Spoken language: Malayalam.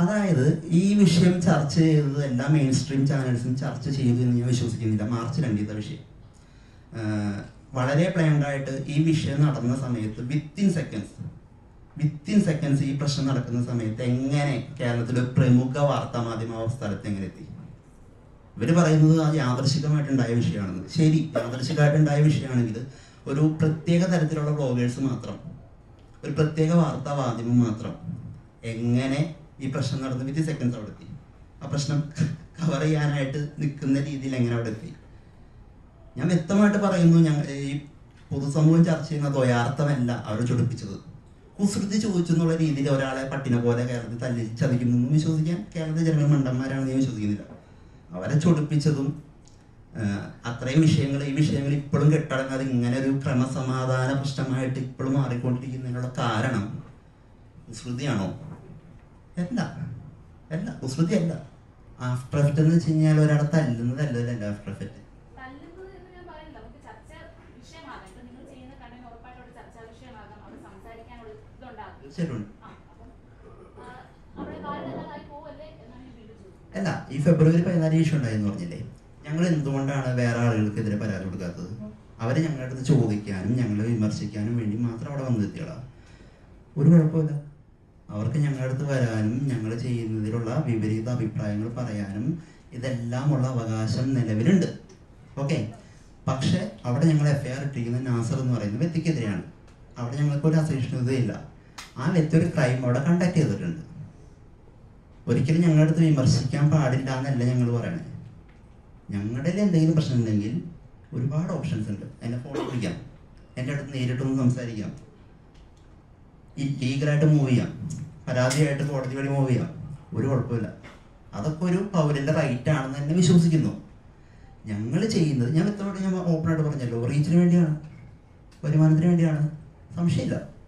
അതായത് ഈ വിഷയം ചർച്ച ചെയ്തത് എല്ലാ മെയിൻ സ്ട്രീം ചാനൽസും ചർച്ച ചെയ്തു എന്ന് ഞാൻ വിശ്വസിക്കുന്നില്ല. മാർച്ച് 2 വിഷയം വളരെ പ്ലാൻഡായിട്ട് ഈ വിഷയം നടന്ന സമയത്ത് വിത്തിൻ സെക്കൻഡ്സ് ഈ പ്രശ്നം നടക്കുന്ന സമയത്ത് എങ്ങനെ കേരളത്തിലെ പ്രമുഖ വാർത്താ മാധ്യമ സ്ഥലത്ത് എങ്ങനെ എത്തി? ഇവർ പറയുന്നത് അത് യാദൃശികമായിട്ടുണ്ടായ വിഷയമാണെന്ന്. ശരി, യാദൃശികമായിട്ടുണ്ടായ വിഷയമാണെങ്കിൽ ഒരു പ്രത്യേക തരത്തിലുള്ള ബ്ലോഗേഴ്സ് മാത്രം, ഒരു പ്രത്യേക വാർത്താ മാധ്യമം മാത്രം എങ്ങനെ ഈ പ്രശ്നം നടന്ന് വിത്തിൻ സെക്കൻഡ്സ് അവിടെ എത്തി? ആ പ്രശ്നം കവർ ചെയ്യാനായിട്ട് നിൽക്കുന്ന രീതിയിൽ എങ്ങനെ അവിടെ എത്തി? ഞാൻ വ്യക്തമായിട്ട് പറയുന്നു, ഈ പൊതുസമൂഹം ചർച്ച ചെയ്യുന്ന ദ്വയാർത്ഥമല്ല അവർ ചൊടിപ്പിച്ചത്. കുസൃതി ചോദിച്ചു എന്നുള്ള രീതിയിൽ ഒരാളെ പട്ടിനെ പോലെ കേരളത്തിൽ തല്ലി ചതിക്കുന്നൊന്നും വിശ്വസിക്കാൻ കേരളത്തിലെ ജനങ്ങൾ മണ്ടന്മാരാണെന്ന് ഞാൻ വിശ്വസിക്കുന്നില്ല. അവരെ ചൊടിപ്പിച്ചതും അത്രയും വിഷയങ്ങൾ, ഈ വിഷയങ്ങൾ ഇപ്പോഴും കെട്ടടങ്ങാതെ ഇങ്ങനെ ഒരു ക്രമസമാധാന പ്രശ്നമായിട്ട് ഇപ്പോഴും മാറിക്കൊണ്ടിരിക്കുന്നതിനുള്ള കാരണം കുസൃതിയാണോ? അല്ല, കുസൃതി അല്ല. ആഫ്റ്റർ എഫക്റ്റ് എന്ന് വെച്ച് കഴിഞ്ഞാൽ ഒരാളെ തല്ലുന്നതല്ല ആഫ്റ്റർ എഫക്റ്റ്. അല്ല, ഈ ഫെബ്രുവരി 14 ഇഷ്യൂ ഉണ്ടായെന്ന് പറഞ്ഞില്ലേ? ഞങ്ങൾ എന്തുകൊണ്ടാണ് വേറെ ആളുകൾക്കെതിരെ പരാതി കൊടുക്കാത്തത്? അവരെ ഞങ്ങളുടെ അടുത്ത് ചോദിക്കാനും ഞങ്ങളെ വിമർശിക്കാനും വേണ്ടി മാത്രം അവിടെ വന്നെത്തിയതാണ്. ഒരു കുഴപ്പമില്ല. അവർക്ക് ഞങ്ങളുടെ അടുത്ത് വരാനും ഞങ്ങൾ ചെയ്യുന്നതിലുള്ള വിപരീത അഭിപ്രായങ്ങൾ പറയാനും ഇതെല്ലാമുള്ള അവകാശം നിലവിലുണ്ട്. ഓക്കെ, പക്ഷെ അവിടെ ഞങ്ങൾ FIR ഇട്ടിരിക്കുന്ന നാസർ എന്ന് പറയുന്ന വ്യക്തിക്കെതിരെയാണ്. അവിടെ ഞങ്ങൾക്കൊരു അസഹിഷ്ണുതയില്ല. ആ വ്യക്തി ഒരു ക്രൈം അവിടെ കണ്ടക്ട് ചെയ്തിട്ടുണ്ട്. ഒരിക്കലും ഞങ്ങളുടെ അടുത്ത് വിമർശിക്കാൻ പാടില്ല എന്നല്ല ഞങ്ങൾ പറയണേ. ഞങ്ങളുടെ എന്തെങ്കിലും പ്രശ്നം ഉണ്ടെങ്കിൽ ഒരുപാട് ഓപ്ഷൻസ് ഉണ്ട്. എന്നെ ഫോൺ വിളിക്കാം, എൻ്റെ അടുത്ത് നേരിട്ടൊന്ന് സംസാരിക്കാം, ലീഗലായിട്ട് മൂവ് ചെയ്യാം, പരാതിയായിട്ട് കോടതി വഴി മൂവ് ചെയ്യാം, ഒരു കുഴപ്പമില്ല. അതൊക്കെ ഒരു പൗരൻ്റെ റൈറ്റ് ആണെന്ന് തന്നെ വിശ്വസിക്കുന്നു. ഞങ്ങൾ ചെയ്യുന്നത്, ഞാൻ വ്യക്തമായിട്ട് ഞാൻ ഓപ്പണായിട്ട് പറഞ്ഞല്ലോ, റീച്ചിന് വേണ്ടിയാണ്, വരുമാനത്തിന് വേണ്ടിയാണ്, സംശയമില്ല.